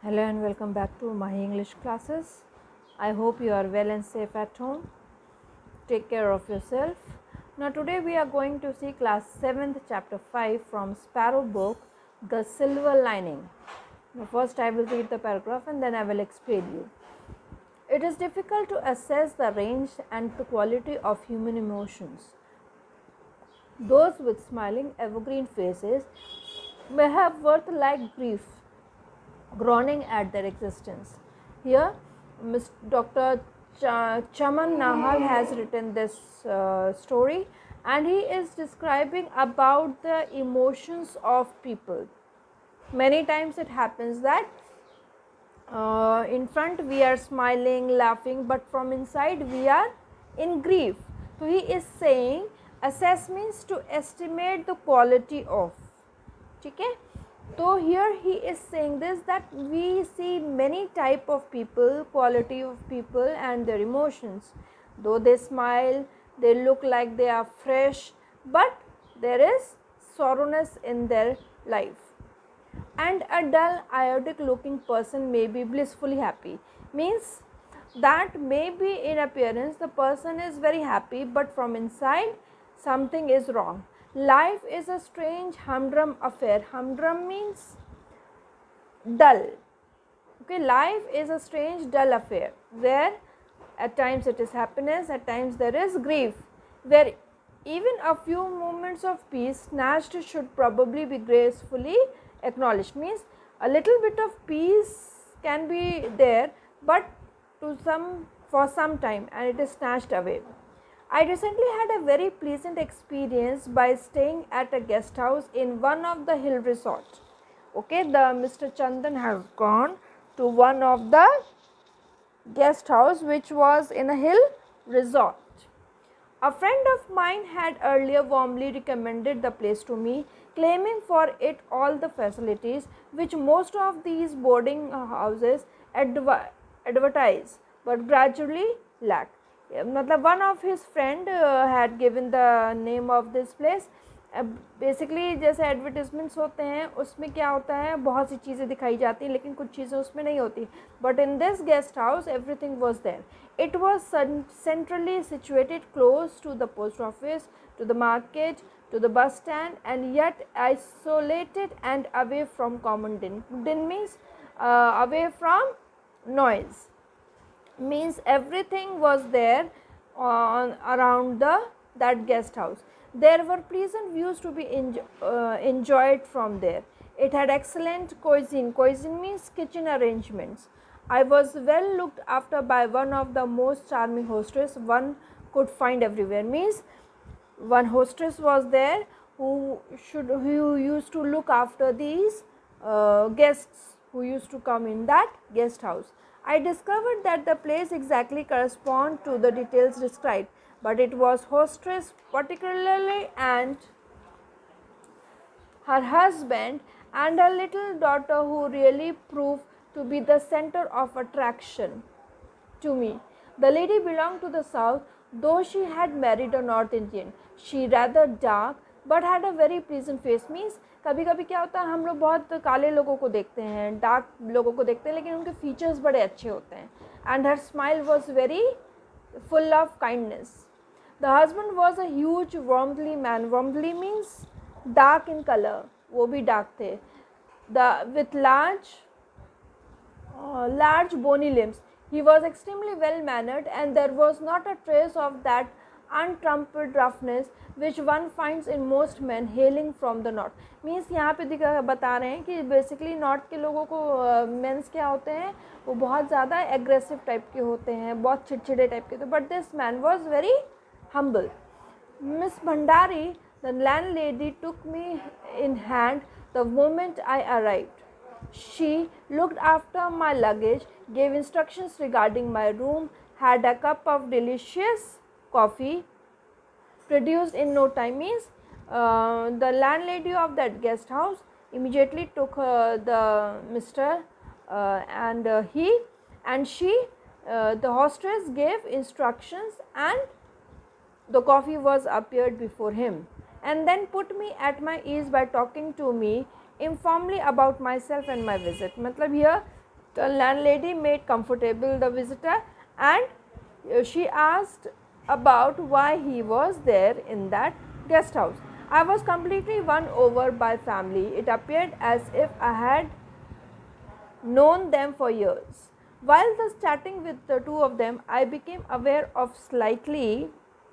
Hello and welcome back to my English classes. I hope you are well and safe at home. Take care of yourself. Now today we are going to see class 7th chapter 5 from Sparrow book, The Silver Lining. Now first I will read the paragraph and then I will explain you. It is difficult to assess the range and the quality of human emotions. Those with smiling evergreen faces may have worth like grief, groaning at their existence. Here, Dr. Chaman Nahal has written this story, and he is describing about the emotions of people. Many times it happens that in front we are smiling, laughing, but from inside we are in grief. So he is saying assess means to estimate the quality of. Okay? So here he is saying this, that we see many type of people, quality of people and their emotions. Though they smile, they look like they are fresh, but there is sorrowness in their life. And a dull, idiotic looking person may be blissfully happy. Means that maybe in appearance the person is very happy, but from inside something is wrong. Life is a strange humdrum affair. Humdrum means dull. Okay, life is a strange dull affair where at times it is happiness, at times there is grief, where even a few moments of peace snatched should probably be gracefully acknowledged. Means a little bit of peace can be there, but for some time, and it is snatched away. I recently had a very pleasant experience by staying at a guest house in one of the hill resorts. Okay, the Mr. Chandan has gone to one of the guest house which was in a hill resort. A friend of mine had earlier warmly recommended the place to me, claiming for it all the facilities which most of these boarding houses advertise but gradually lack. मतलब one of his friend had given the name of this place. Basically जैसे advertisements होते हैं उसमें क्या होता है, बहुत सी चीज़ें दिखाई जाती हैं लेकिन कुछ चीज़ें उसमें नहीं होती. But in this guest house everything was there. It was centrally situated close to the post office, to the market, to the bus stand, and yet isolated and away from common din. Din means away from noise. Means everything was there around that guest house. There were pleasant views to be enjoyed from there. It had excellent cuisine. Cuisine means kitchen arrangements. I was well looked after by one of the most charming hostess one could find everywhere. Means one hostess was there who used to look after these guests who used to come in that guest house. I discovered that the place exactly corresponded to the details described, but it was hostess particularly and her husband and her little daughter who really proved to be the center of attraction to me. The lady belonged to the south, though she had married a North Indian. She rather dark but had a very pleasant face. Means कभी कभी क्या होता है, हम लोग बहुत काले लोगों को देखते हैं, डार्क लोगों को देखते हैं, लेकिन उनके फीचर्स बड़े अच्छे होते हैं. And her smile was very full of kindness. The husband was a huge worldly man. Worldly means dark in color. वो भी dark थे. With large bony limbs. He was extremely well mannered, and there was not a trace of that untrampled roughness which one finds in most men hailing from the north. Means यहाँ पे बता रहे हैं कि basically north के लोगों को mains क्या होते हैं, वो बहुत ज़्यादा एग्रेसिव टाइप के होते हैं, बहुत चिड़चिड़े टाइप के. तो but this man was very humble. Miss Bhandari, the landlady, took me in hand the moment I arrived. She looked after my luggage, gave instructions regarding my room, had a cup of delicious coffee produced in no time. Means the landlady of that guest house immediately took the Mr. The hostess gave instructions, and the coffee was appeared before him, and then put me at my ease by talking to me informally about myself and my visit. मतलब here The landlady made comfortable the visitor, and she asked about why he was there in that guest house. I was completely won over by family. It appeared as if I had known them for years. While thus chatting with the two of them, I became aware of slightly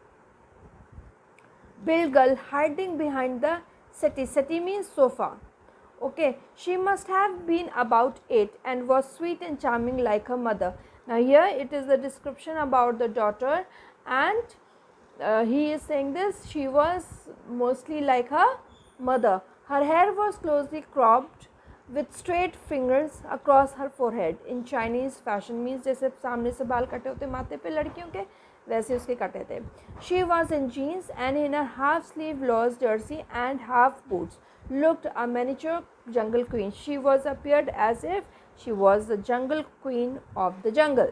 built girl hiding behind the settee. Settee means sofa. Okay, she must have been about 8 and was sweet and charming like her mother. Now here it is the description about the daughter, and he is saying this, she was mostly like her mother. Her hair was closely cropped with straight fingers across her forehead. In Chinese fashion means जैसे सामने से बाल कटे होते माथे पे लड़कियों के, वैसे उसके कटे थे. She was in jeans and in a half sleeve loose jersey and half boots. Looked a miniature jungle queen. She was appeared as if she was the jungle queen of the jungle.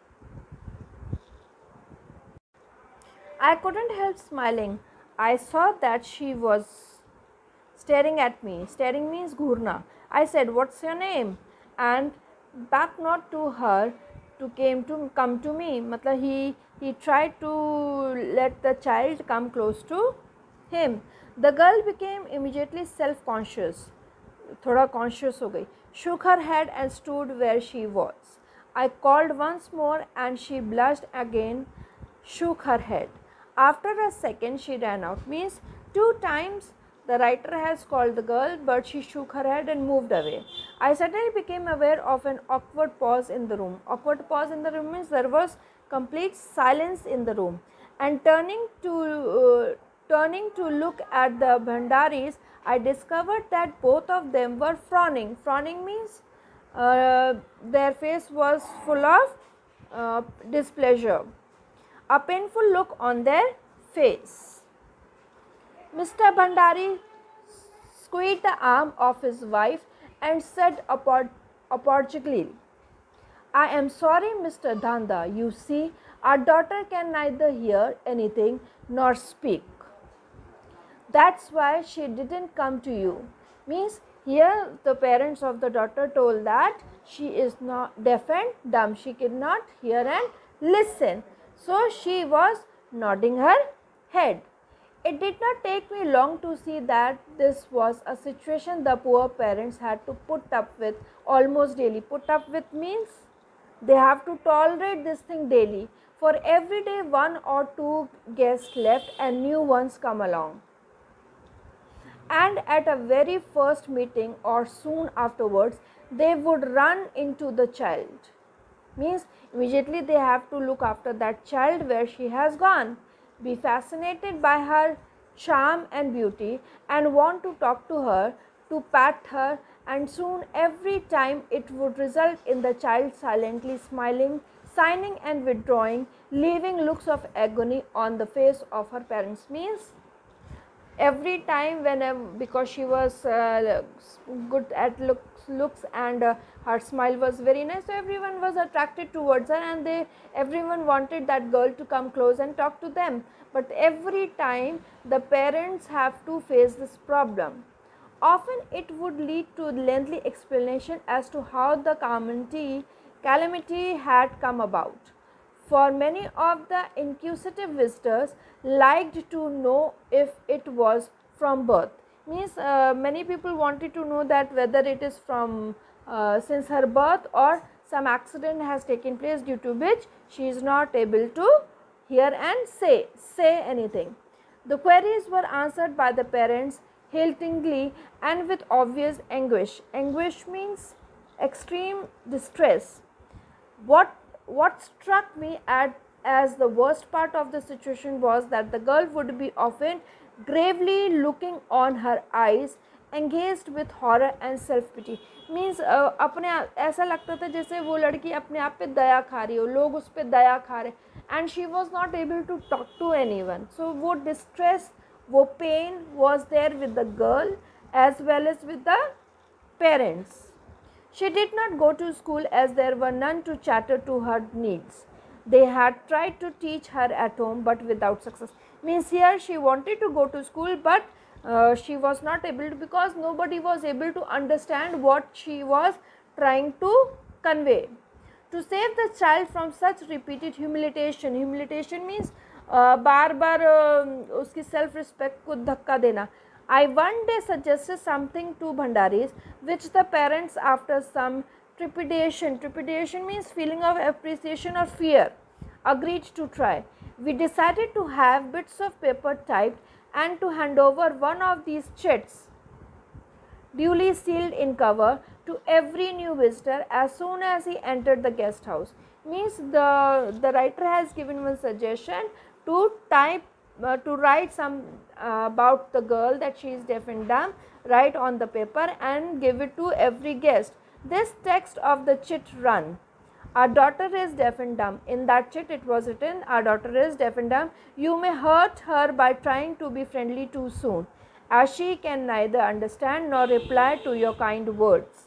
I couldn't help smiling. I saw that she was staring at me. Staring means Ghurna. I said, "What's your name?" And back not to her to come to me. मतलब he tried to let the child come close to him. The girl became immediately self-conscious. थोड़ा conscious हो गई. Shook her head and stood where she was. I called once more and she blushed again, shook her head. After a second she ran out. Means 2 times the writer has called the girl, but she shook her head and moved away. I suddenly became aware of an awkward pause in the room. Awkward pause in the room means there was complete silence in the room. And turning to look at the Bhandaris, I discovered that both of them were frowning. Frowning means their face was full of displeasure. A painful look on their face. Mr. Bhandari squeezed the arm of his wife and said apologetically, "I am sorry, Mr. Dhanda. You see, our daughter can neither hear anything nor speak. That's why she didn't come to you." Means here the parents of the daughter told that she is not deaf and dumb. She cannot hear and listen. So she was nodding her head. It did not take me long to see that this was a situation the poor parents had to put up with almost daily. Put up with means they have to tolerate this thing daily. For every day 1 or 2 guests left and new ones come along. And at a very first meeting or soon afterwards, they would run into the child. Means immediately they have to look after that child where she has gone, be fascinated by her charm and beauty, and want to talk to her, to pat her, and soon every time it would result in the child silently smiling, signing and withdrawing, leaving looks of agony on the face of her parents. Means every time whenever, because she was good at looks and her smile was very nice, so everyone was attracted towards her, and everyone wanted that girl to come close and talk to them. But every time the parents have to face this problem. Often it would lead to lengthy explanation as to how the calamity had come about. For many of the inquisitive visitors liked to know if it was from birth. Means many people wanted to know that whether it is from since her birth or some accident has taken place due to which she is not able to hear and say anything. The queries were answered by the parents haltingly and with obvious anguish. Anguish means extreme distress. What struck me as the worst part of the situation was that the girl would be often gravely looking on her eyes, engaged with horror and self-pity. Means अपने ऐसा लगता था जैसे वो लड़की अपने आप पे दया खा रही हो, लोग उस पे दया खा रहे, and she was not able to talk to anyone. So वो distress, वो pain was there with the girl as well as with the parents. She did not go to school as there were none to cater to her needs. They had tried to teach her at home but without success. Means here she wanted to go to school, but she was not able to, because nobody was able to understand what she was trying to convey. To save the child from such repeated humiliation, humiliation means बार बार उसकी self respect को धक्का देना. I one day suggested something to Bhandaris which the parents, after some trepidation means feeling of appreciation or fear, agreed to try. We decided to have bits of paper typed and to hand over one of these chits, duly sealed in cover, to every new visitor as soon as he entered the guest house. Means the writer has given one suggestion to type to write some about the girl, that she is deaf and dumb, write on the paper and give it to every guest. This text of the chit run: our daughter is deaf and dumb. In that chit it was written, our daughter is deaf and dumb. You may hurt her by trying to be friendly too soon, as she can neither understand nor reply to your kind words.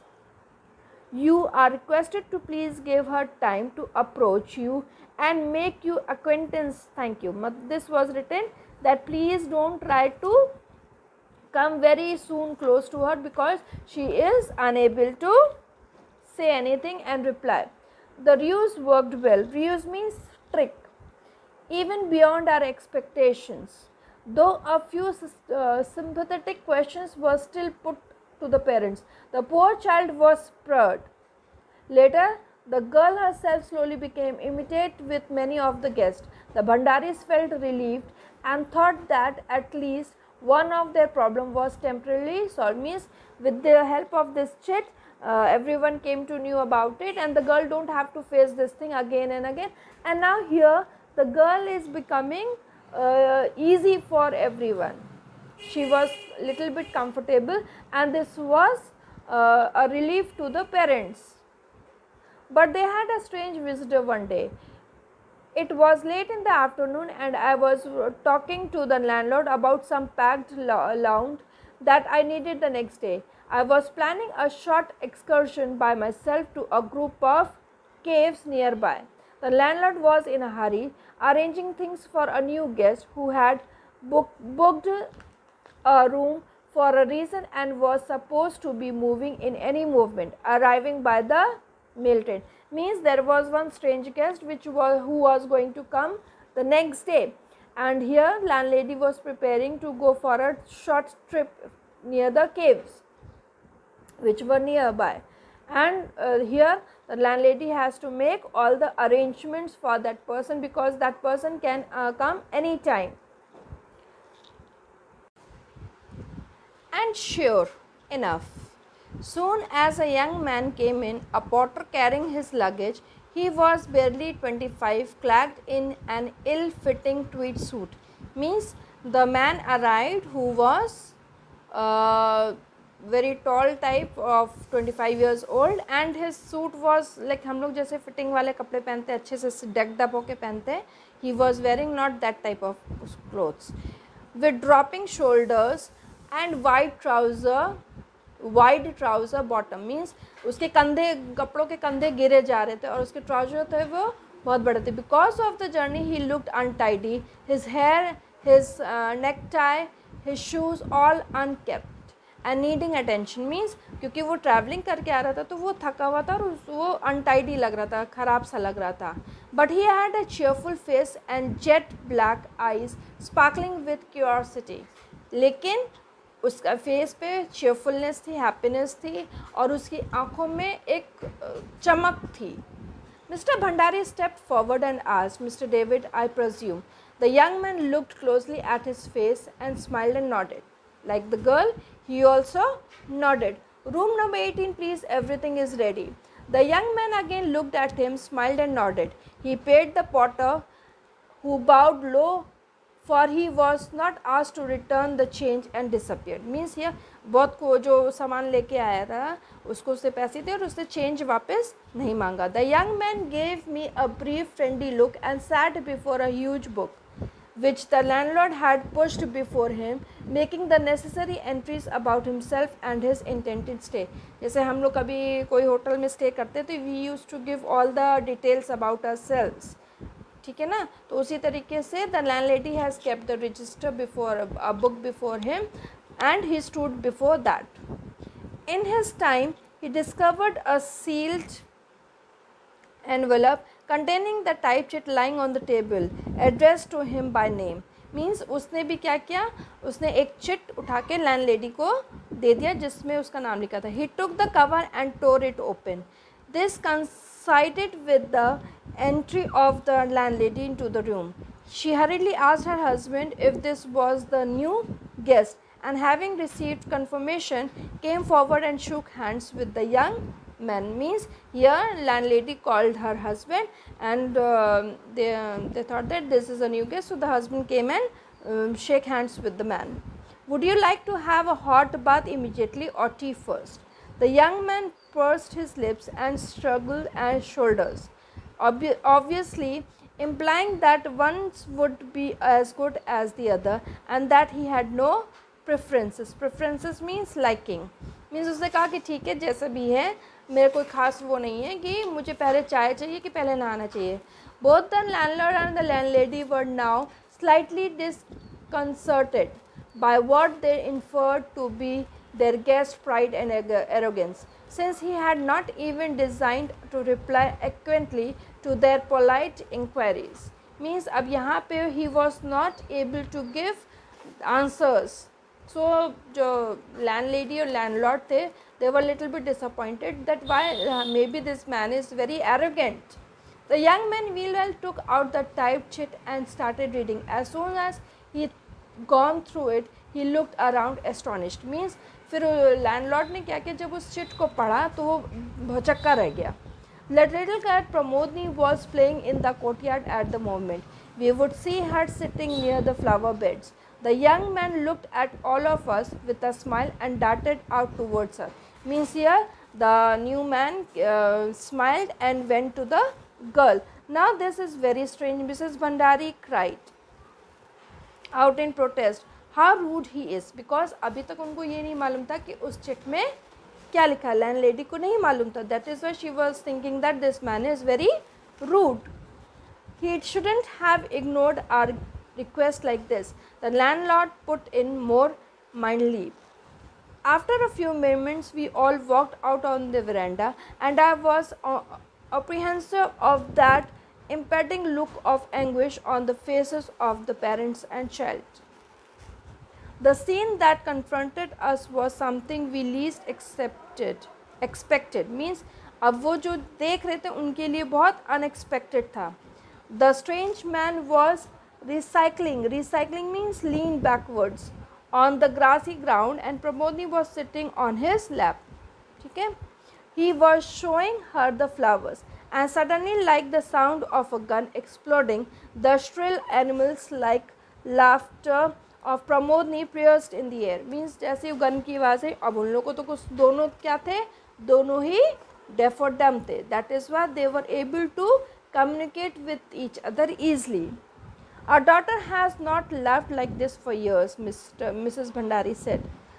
You are requested to please give her time to approach you and make you acquaintance. Thank you. This was written that please don't try to come very soon close to her because she is unable to say anything and reply. The ruse worked well. Ruse means trick, even beyond our expectations. Though a few sympathetic questions were still put to the parents, the poor child was spurred. Later, the girl herself slowly became intimate with many of the guests. The Bhandaris felt relieved and thought that at least one of their problem was temporarily solved. Means with the help of this chit, everyone came to know about it and the girl don't have to face this thing again and again. And now here the girl is becoming easy for everyone. She was little bit comfortable and this was a relief to the parents. But they had a strange visitor one day. It was late in the afternoon and I was talking to the landlord about some packed lounge that I needed the next day. I was planning a short excursion by myself to a group of caves nearby. The landlord was in a hurry, arranging things for a new guest who had booked a room for a reason and was supposed to be moving in any movement, arriving by the mail train. Means there was one strange guest who was going to come the next day, and here landlady was preparing to go for a short trip near the caves which were nearby, and here the landlady has to make all the arrangements for that person because that person can come anytime. And sure enough, soon as a young man came in, a porter carrying his luggage. He was barely 25, clad in an ill-fitting tweed suit. Means the man arrived who was very tall type of 25 years old and his suit was like हम लोग जैसे fitting वाले कपड़े पहनते हैं अच्छे से decked up होके पहनते हैं. He was wearing not that type of clothes, with dropping shoulders and wide trouser bottom. Means उसके कंधे कपड़ों के कंधे गिरे जा रहे थे और उसके ट्राउजर थे वो बहुत बड़े थे. Because of the journey he looked untidy, his hair, his necktie, his shoes all unkept and needing attention. Means क्योंकि वो ट्रैवलिंग करके आ रहा था तो वो थका हुआ था और वो अनटाइडी लग रहा था, ख़राब सा लग रहा था. But he had a cheerful face and jet black eyes sparkling with curiosity. लेकिन उसका फेस पे चीयरफुलनेस थी, हैप्पीनेस थी और उसकी आंखों में एक चमक थी. Mr. Bhandari stepped forward and asked, Mr. David, I presume. The young man looked closely at his face and smiled and nodded. Like the girl, he also nodded. Room number 18, please, everything is ready. The young man again looked at him, smiled and nodded. He paid the porter, who bowed low, for he was not asked to return the change and disappeared. Means here बहुत को जो सामान लेके आया था उसको उससे पैसे थे और उससे चेंज वापस नहीं मांगा. The young man gave me a brief friendly look and sat before a huge book which the landlord had pushed before him, making the necessary entries about himself and his intended stay. जैसे हम लोग कभी कोई hotel में stay करते तो we used to give all the details about ourselves. ठीक है ना. तो उसी तरीके से the landlady has kept the register before a book before him and he stood before that. In his time he discovered a sealed envelope containing the typed chit lying on the table addressed to him by name. Means उसने भी क्या किया, उसने एक chit उठा के land lady को दे दिया जिसमें उसका नाम लिखा था. He took the cover and tore it open. This coincided with the entry of the landlady into the room. She hurriedly asked her husband if this was the new guest, and having received confirmation, came forward and shook hands with the young man. Means here landlady called her husband, and they thought that this is a new guest, so the husband came and shake hands with the man. Would you like to have a hot bath immediately or tea first? The young man pursed his lips and shrugged his shoulders, obviously implying that one would be as good as the other and that he had no preferences. Preferences means liking. Means उसने कहा कि ठीक है जैसा भी है, मेरे कोई ख़ास वो नहीं है कि मुझे पहले चाय चाहिए कि पहले नहाना चाहिए. Both the landlord and the landlady were now slightly disconcerted by what they inferred to be their guest's pride and arrogance, since he had not even deigned to reply eloquently to their polite inquiries. Means अब यहाँ पे he was not able to give answers. So जो landlady और landlord थे, they were little bit disappointed that why maybe this man is very arrogant. The young man meanwhile took out the typed chit and started reading. As soon as he gone through it, he looked around astonished. Means फिर landlord ने क्या किया, जब उस chit को पढ़ा तो वो भौचक्का रह गया. Little cat Pramodni was playing in the courtyard at the moment. We would see her sitting near the flower beds. The young man looked at all of us with a smile and darted out towards her. Means here the new man smiled and went to the girl. Now this is very strange, Mrs. Bhandari cried out in protest. How rude he is, because अभी तक उनको ये नहीं मालूम था कि उस chit में क्या लिखा है. लैंड लेडी को नहीं मालूम था. That is why she was thinking that this man is very rude. He shouldn't have ignored our request like this. The landlord put in more mildly. After a few moments, we all walked out on the veranda, and I was apprehensive of that impending look of anguish on the faces of the parents and child. The scene that confronted us was something we least expected. Means अब वो जो देख रहे थे उनके लिए बहुत unexpected था. The strange man was recycling means lean backwards on the grassy ground, and Pramodni was sitting on his lap. ठीक है. He was showing her the flowers, and suddenly, like the sound of a gun exploding, the shrill animals like laughter of Pramodni pierced in the air. Means जैसे gun की आवाज़ है. अब उन लोगों को तो कुछ दोनों क्या थे, दोनों ही deaf और dumb थे. That is why they were able to communicate with each other easily. Our daughter has not laughed like this for years, Mrs. Bhandari said.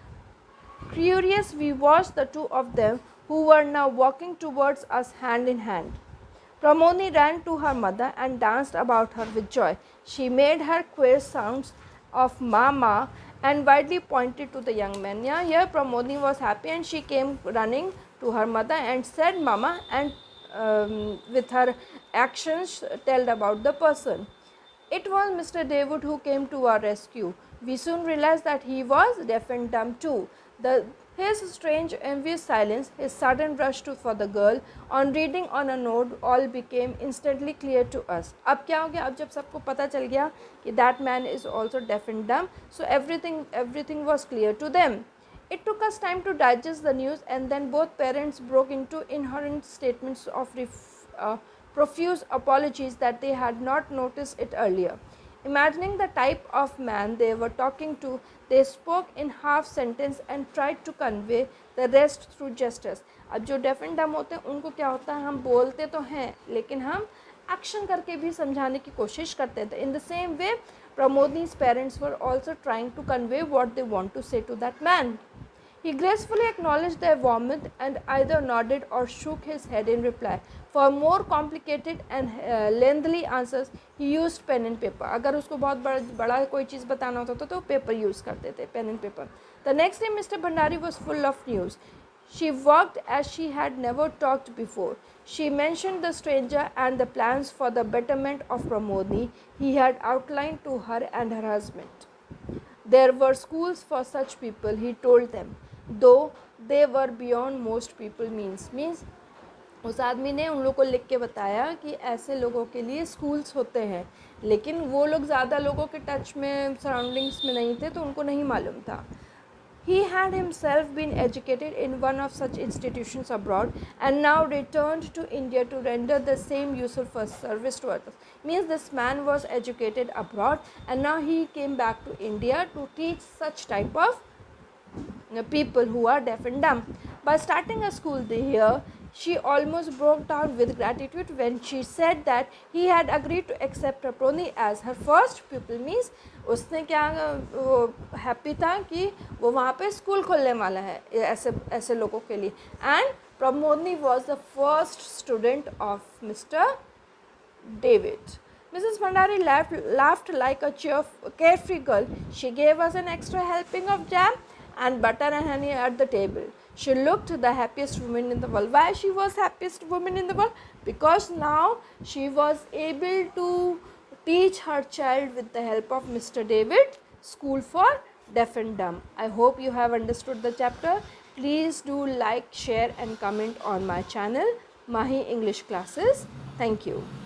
Curious, we watched the two of them, who were now walking towards us hand in hand. Pramodni ran to her mother and danced about her with joy. She made her queer sounds of mama and widely pointed to the young man. Yeah, here Pramodni was happy and she came running to her mother and said mama, and with her actions told about the person. It was Mr. David who came to our rescue. We soon realized that he was deaf and dumb too. His strange envious silence, his sudden rush for the girl, on reading on a note, all became instantly clear to us. अब क्या हो गया, अब जब सबको पता चल गया कि that man is also deaf and dumb, so everything was clear to them. It took us time to digest the news, and then both parents broke into inherent statements of profuse apologies that they had not noticed it earlier. Imagining the type of man they were talking to, they spoke in half sentence and tried to convey the rest through gestures. अब जो deaf and dumb होते हैं उनको क्या होता है, हम बोलते तो हैं लेकिन हम एक्शन करके भी समझाने की कोशिश करते थे. In the same way, Pramodni's parents were also trying to convey what they want to say to that man. He gracefully acknowledged their warmth and either nodded or shook his head in reply. For more complicated and lengthy answers, he used pen and paper. अगर उसको बहुत बड़ा कोई चीज़ बताना होता था तो paper use करते थे, pen and paper. The next day, Mr. Bhandari was full of news. She walked as she had never talked before. She mentioned the stranger and the plans for the betterment of Pramodni he had outlined to her and her husband. There were schools for such people, he told them, though they were beyond most people means उस आदमी ने उन लोगों को लिख के बताया कि ऐसे लोगों के लिए स्कूल्स होते हैं, लेकिन वो लोग ज़्यादा लोगों के टच में सराउंडिंग्स में नहीं थे तो उनको नहीं मालूम था. He had himself been educated in one of such institutions abroad and now returned to India to render the same useful service to others. Means this man was educated abroad and now he came back to India to teach such type of people who are deaf and dumb. By starting a school here, she almost broke down with gratitude when she said that he had agreed to accept Pramodni as her first pupil. Means उसने क्या happy था कि वो वहाँ पे school खोलने वाला है ऐसे ऐसे लोगों के लिए. And Pramodni was the first student of Mr. David. Mrs. Bhandari laughed like a carefree girl. She gave us an extra helping of jam and butter and honey at the table. She looked the happiest woman in the world. Why she was happiest woman in the world? Because now she was able to teach her child with the help of Mr. David, school for deaf and dumb. I hope you have understood the chapter. Please do like, share and comment on my channel, Mahi English Classes. Thank you.